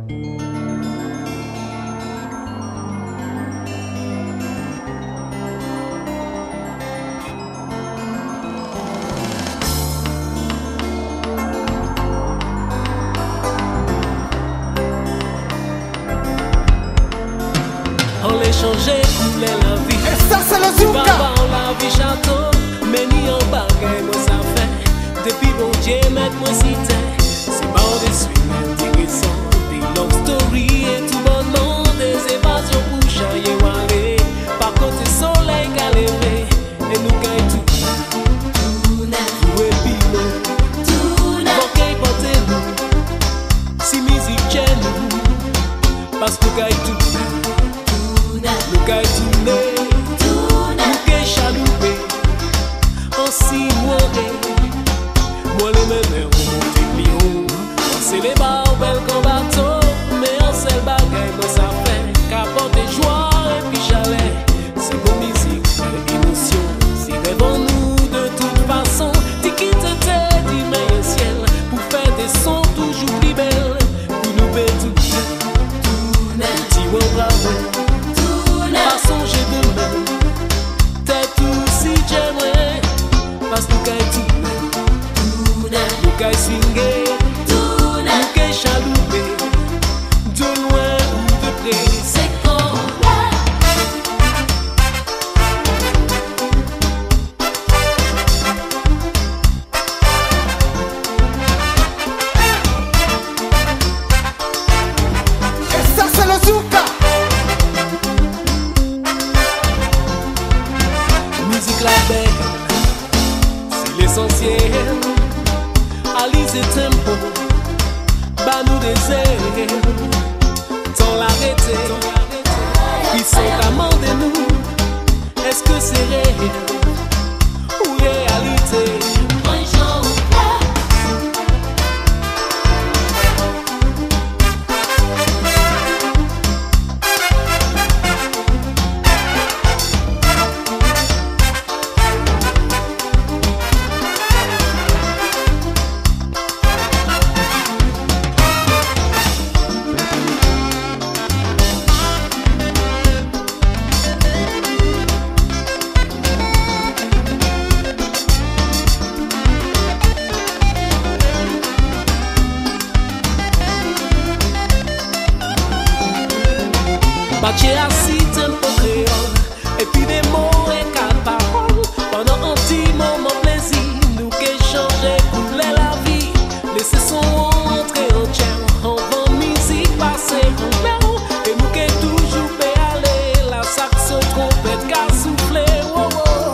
On l'échangeait, coulait la vie. Et ça c'est le Zouka. Papa on la vie château, mais ni en bagaille moi ça fait. Depuis bon Dieu mettre moi cité. C'est pas des suites intéressants, des love stories et tout bonnement, des évasions pour chailler ou aller. Par contre soleil qu'à lever, et nous gagne tout. Tout est pile, tout manquez portez-nous. Si musique chez nous, parce que nous gagne tout. Nous gagne Tounin, nous gagne chaloupé, ainsi moi les mêmes remonter plus haut. C'est les bars belles comme bateau, mais en seul bagaille moi ça fait capote et joie et puis chalet. C'est bon musique, émotion, si rêvons nous de toute façon. T'y quittes tête, dis mais ciel, pour faire des sons toujours plus belles, pour nous faire tout. Petit ou bravo. Pas songer demain, t'es tout si j'aimerais. Parce que nous gagne tout, nous gagne swinguer, nous gagne chalouper, de loin ou de près. C'est comme Et ça c'est le Zouka. musique la belle, c'est l'essentiel. Alice et tempo, bah nous des ailes. Tant l'arrêter, ils sont amants de nous. Est-ce que c'est réel ou réalité? J'ai assis tempo créole, et puis des mots et quatre paroles. Pendant un petit moment plaisir, nous qui changer, couler la vie. Laisser son entrer en chair, en vent musique passer en belle. Et nous qui toujours péaler, la saxo trompette qu'a soufflé. Oh, oh.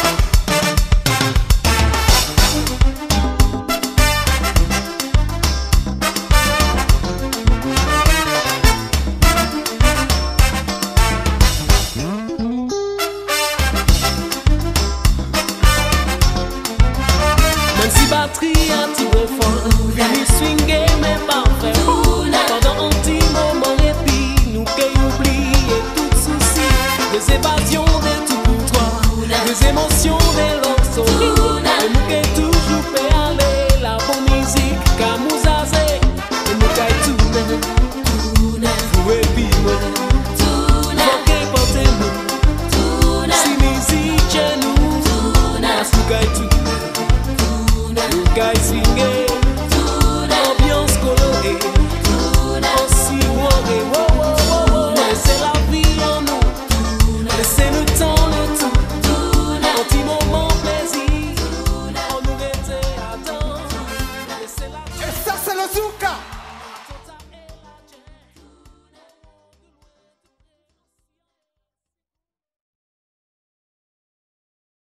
Même si batterie a tiré fort, venu swinguer mais pas vrai. Pendant un petit moment répit, nous qui oublier tout souci. Des évasions, des tout pour toi, des émotions, des love stories. Et nous qui toujours fait aller la bonne musique, car nous azé. Et nous qui Tounin, vous et puis moi. Manquez portez-nous, si musique chez nous, parce que nous qui Tounin. Guys,